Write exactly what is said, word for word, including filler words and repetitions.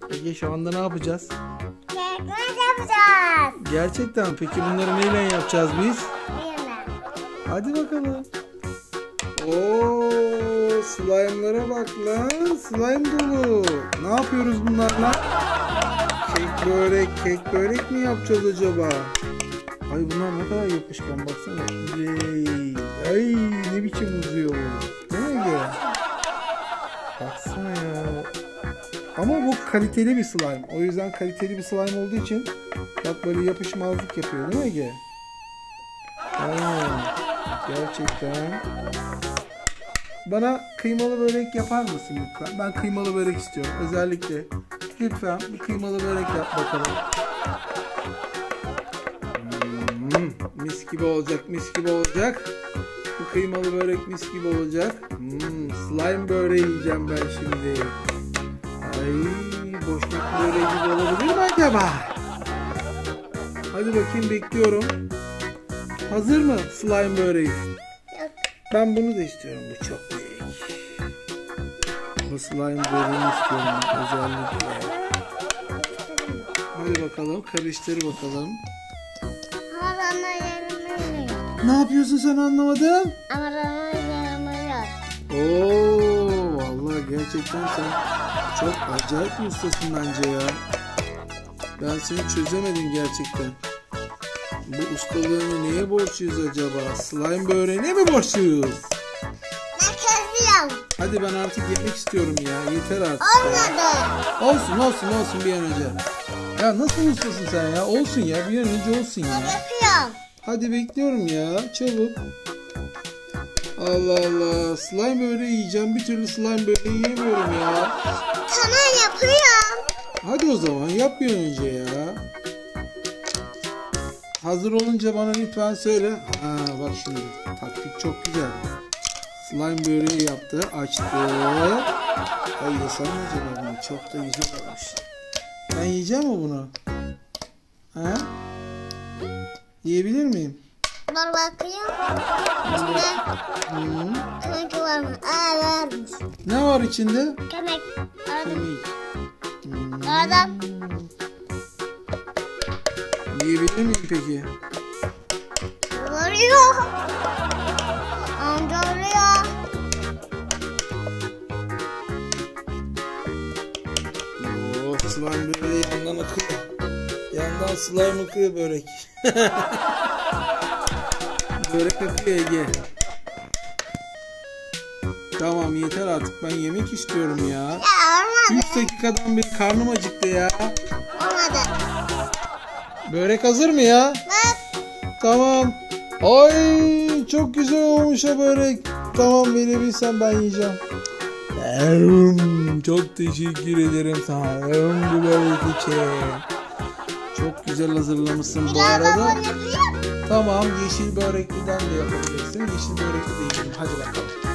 Ege şu anda ne yapacağız? Kekmek yapacağız. Gerçekten peki bunları neyle yapacağız biz? Bilmem. Hadi bakalım. Oo, slime'lara bak lan. Slime dolu. Ne yapıyoruz bunlarla? Kek börek, kek börek mi yapacağız acaba? Ay bunlar ne kadar yapışkan baksana. Yey. Ay ne biçim uzuyor bu. Değil mi Ege? Baksana ya. Ama bu kaliteli bir slime. O yüzden kaliteli bir slime olduğu için bak böyle yapışmazlık yapıyor değil mi Ege? Aynen. Gerçekten. Bana kıymalı börek yapar mısın lütfen? Ben kıymalı börek istiyorum. Özellikle. Lütfen bir kıymalı börek yap bakalım. Hmm, mis gibi olacak, mis gibi olacak. Bu kıymalı börek mis gibi olacak. Hmm, slime böreği yiyeceğim ben şimdi. Ay, boşnak böreği gibi olabilir mi acaba? Hadi bakayım, bekliyorum. Hazır mı slime böreği? Yok. Ben bunu da istiyorum. Bu çok büyük. Bu slime böreğini istiyorum özellikle. Hadi bakalım, karıştır bakalım. Ama bana yaramıyor. Ne yapıyorsun sen, anlamadım? Ama bana yaramıyor. Oo, vallahi gerçekten sen çok acayip bir ustasın bence ya. Ben seni çözemedim gerçekten. Bu ustalığını neye borçluyuz acaba? Slime böreğine mi borçluyuz? Ben kesiyorum. Hadi ben artık yemek istiyorum ya. Yeter artık. Olmadı. Olsun olsun olsun bir an önce. Ya nasıl ustasın sen ya? Olsun ya, bir an önce olsun ya. Yapıyorum. Hadi bekliyorum ya, çabuk. Allah Allah, slime böreği yiyeceğim, bir türlü slime böreği yiyemiyorum ya. Sana yapıyorum. Hadi o zaman yap bir an önce ya. Hazır olunca bana lütfen söyle. Ha bak şimdi, taktik çok güzel. Slime böreği yaptı, açtı. Ay yesem mi acaba bunu? Çok da güzel olmuş. Ben yiyeceğim mi bunu? Ha? Yiyebilir miyim? Dur bakayım. İçinde Hmm. kemik var mı? Aa varmış. Ne var içinde? Kemik. Aradım. Kemik. Hmm. Aradım. Yiyebilir miyim peki? Oluyor. Amca oluyor. Oo, slime böreği yandan akıyor. Yandan slime akıyor börek. Börek akıyor Ege. Tamam yeter artık, ben yemek istiyorum ya. Ya olmadı. üç dakikadan beri karnım acıktı ya. Olmadı. Börek hazır mı ya? Bak. Tamam. Ay çok güzel olmuş o börek. Tamam, verebilsem ben yiyeceğim. Erum, çok teşekkür ederim sana. Erum, bu börek için. Çok güzel hazırlamışsın bu arada. Yapayım. Tamam, yeşil börekliden de yapabilirsin. Yeşil börekli de yiyelim. Hadi bakalım.